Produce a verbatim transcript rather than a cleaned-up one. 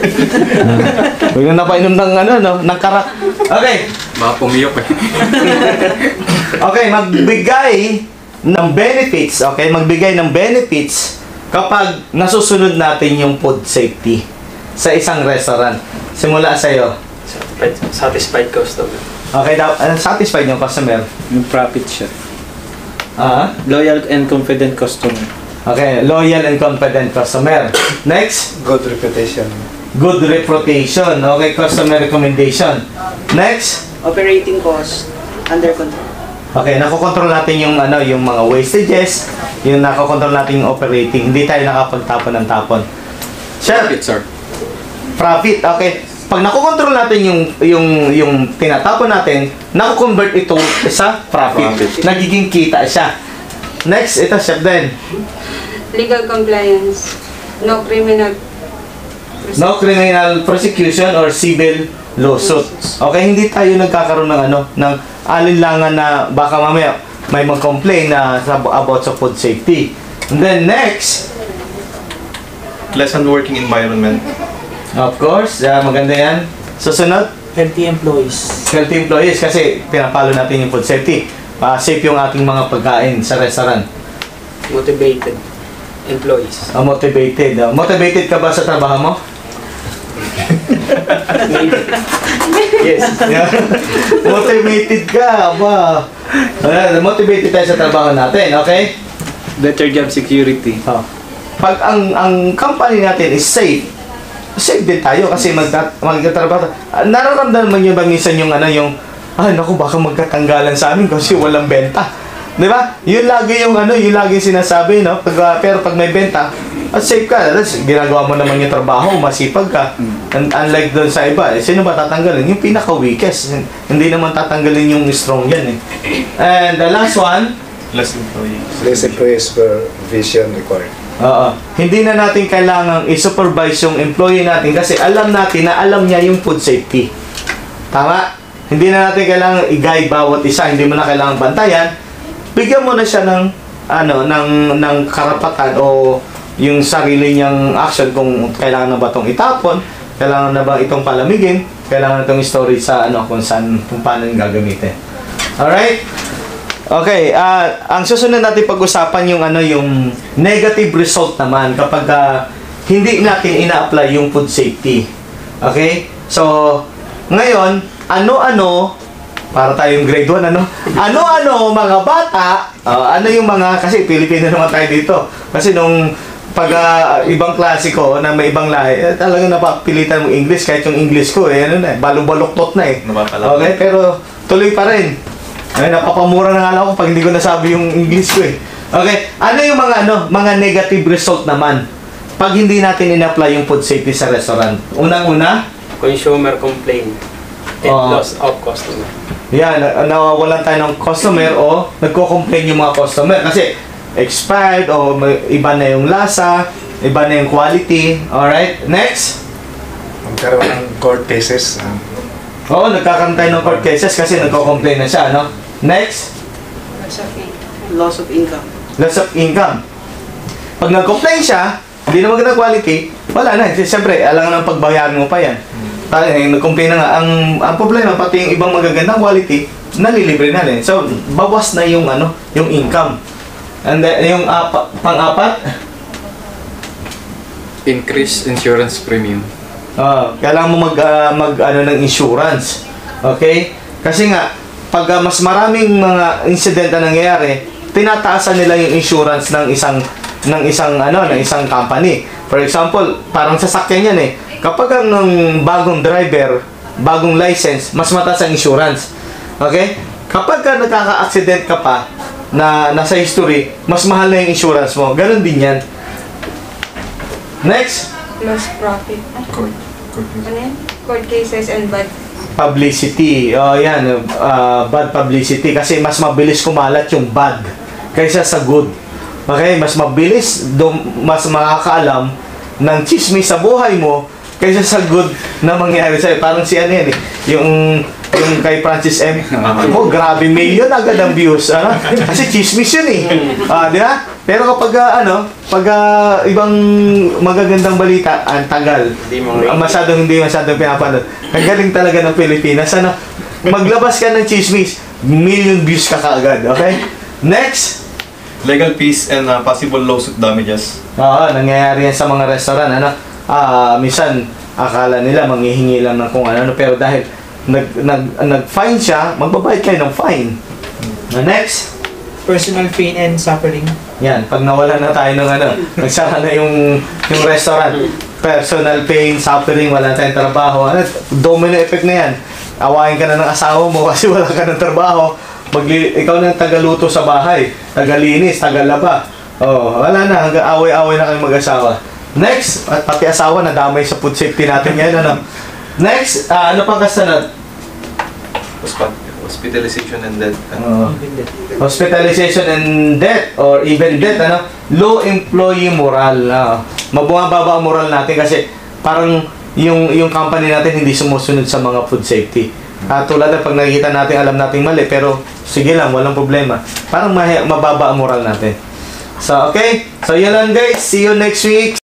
Huwag na napainom ng ano, no? Ng karak. Okay. Baka pumiyok eh. Okay, magbigay ng benefits, okay? Magbigay ng benefits kapag nasusunod natin yung food safety sa isang restaurant. Simula sa'yo. Satisfied, satisfied customer. Okay, daw, uh, satisfied yung customer. Yung profit siya. Ah, Loyal and confident customer. okay, loyal and confident customer. Next, Good reputation. good reputation. Okay, customer recommendation. Next, Operating cost under control. okay, nakokontrol natin yung ano, yung mga wastages, yung nakokontrol natin yung operating. Hindi tayo nakapagtapon ng tapon. Chef, Profit, sir. profit. Okay. Pag nakokontrol natin yung yung yung tinatapon natin, nako-convert ito sa profit. Profit. Nagiging kita siya. Next, ito chef din. Legal compliance. No criminal. No criminal prosecution or civil lawsuit. Okay, hindi tayo nagkakaroon ng ano, ng alinlangan na baka mamaya may mag-complain na sa, about sa food safety. And then next, Pleasant working environment. of course, uh, maganda yan. Susunod, Healthy employees. healthy employees kasi pinapalo natin yung food safety. Uh, safe yung ating mga pagkain sa restaurant. Motivated employees. Uh, motivated. Uh, motivated ka ba sa trabaho mo? Yes. Yeah. Motivated ka ba? Uh, motivated tayo sa trabaho natin, okay? Better job security. Oh. Pag ang ang company natin is safe, safe din tayo kasi magta magtatrabaho. Uh, nararamdaman niyo ba minsan yung ano yung ah naku baka magkatanggalan sa amin kasi walang benta. 'Di ba? Yun lagi yung ano, yung lagi sinasabi, no? Pag uh, pero pag may benta, at safe ka, that's, ginagawa mo naman yung trabaho, masipag ka. And unlike doon sa iba, eh, sino ba tatanggalin? Yung pinaka-weakest. Hindi naman tatanggalin yung strong yan eh. And the last one, Less employees. Less employees per vision required. Oo. Hindi na natin kailangang i-supervise yung employee natin kasi alam natin na alam niya yung food safety. Tama? Hindi na natin kailangang i-guide bawat isa, hindi mo na kailangang bantayan. Bigyan mo na siya ng ano, ng ng karapatan o yung sarili niyang action kung kailangan na ba itong itapon, kailangan na ba itong palamigin, kailangan na itong storage sa ano kung saan, kung paano yung gagamitin. Alright? Okay, uh, ang susunod natin pag-usapan yung ano yung negative result naman kapag uh, hindi natin ina-apply yung food safety. Okay? So, ngayon, ano-ano para tayong grade one, ano? Ano-ano mga bata, uh, ano yung mga, kasi Pilipino naman tayo dito. Kasi nung pag uh, ibang klase ko na may ibang lahi, eh, talagang napapilitan mo English kahit yung English ko, eh, ano na, balong-baloktot na eh. Napapalala. Okay, pero tuloy pa rin. Ay, napapamura na nga lang ako pag hindi ko nasabi yung English ko eh. Okay, ano yung mga ano, mga negative result naman pag hindi natin in-apply yung food safety sa restaurant? Unang-una, Consumer complaint and Oo. loss of customer. yan, na- nawawalan tayo ng customer o nagko-complain yung mga customer kasi expired o may- iba na yung lasa, iba na yung quality. Alright, next. Magkaroon ng court cases. ah, Oo, nagkakaroon tayo ng court cases kasi nagko-complain na siya, no? Next, Loss of income. Loss of income. loss of income. Pag nag-complain siya, hindi na magandang quality, wala na. Siyempre, alangan ng pagbayaran mo pa yan. Tayo, eh, nag-complain na nga. Ang, ang problema, pati yung ibang magagandang quality, nalilibre na rin. So, bawas na yung, ano, yung income. And then, yung apa, pang-apat, Increase insurance premium. ah, kailangan mo mag, ah, mag, ano, ng insurance. Okay? Kasi nga, pag ah, mas maraming mga incident na nangyayari, tinataasan nila yung insurance ng isang ng isang ano ng isang company. For example, parang sasakyan yan eh. Kapag ang ng bagong driver, bagong license, mas mataas ang insurance. Okay? Kapag ka nagkaka-accident ka pa na nasa history, mas mahal na yung insurance mo. Ganon din yan. Next, Loss profit. Court. Court. Ano yan? Court cases and bad. publicity. Oh, yan, uh, bad publicity kasi mas mabilis kumalat yung bad kaysa sa good. Okay, mas mabilis, dum, mas makakaalam ng chismis sa buhay mo kaysa sa good na mangyari sa'yo. Parang si ano yan eh, yung Yung kay Francis M. Oh, grabe, million agad ang views. Ano? Kasi chismis yun eh. Ah, di ba? Pero kapag ah, ano, pag ah, ibang magagandang balita, ang tagal. Hindi mo Ah, masyadong hindi masyadong pinapanood. Ang galing talaga ng Pilipinas. Ano? Maglabas ka ng chismis, million views ka kaagad. Okay? Next. Legal fees and uh, possible lawsuit damages. Oo, nangyayari yan sa mga restaurant. Ano? Ah, minsan, akala nila manghihingi lang ng kung ano, pero dahil nag, nag, nag-fine siya, magbabayad kayo ng fine. Uh, next. Personal pain and suffering. Yan, pag nawala na tayo ng ano, nagsara na yung, yung restaurant. Personal pain, suffering, wala tayong trabaho. Ano, domino effect na yan. Awayin ka na ng asawa mo kasi wala ka ng trabaho. Magli ikaw na ang tagaluto sa bahay, tagalinis, tagalaba. Oh, wala na, hanggang away-away na kayong mag-asawa. Next, at pati asawa nadamay sa food safety natin ngayon, ano. Next, ah, ano pang kasunod? Hosp- Hospitalization and death. Uh, hospitalization and death or even death, ano? Low employee moral. Uh, mabababa ang moral natin kasi parang yung yung company natin hindi sumusunod sa mga food safety. Uh, tulad na pag nakikita natin, alam natin mali, pero sige lang, walang problema. Parang mahi- mababa ang moral natin. So, okay. So, yun lang guys. See you next week.